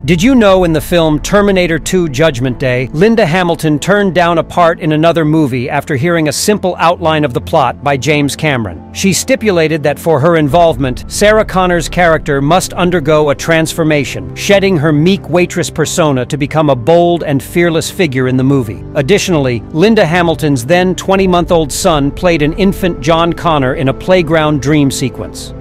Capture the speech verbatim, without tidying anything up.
Did you know in the film Terminator two Judgment Day, Linda Hamilton turned down a part in another movie after hearing a simple outline of the plot by James Cameron? She stipulated that for her involvement, Sarah Connor's character must undergo a transformation, shedding her meek waitress persona to become a bold and fearless figure in the movie. Additionally, Linda Hamilton's then twenty-month-old son played an infant John Connor in a playground dream sequence.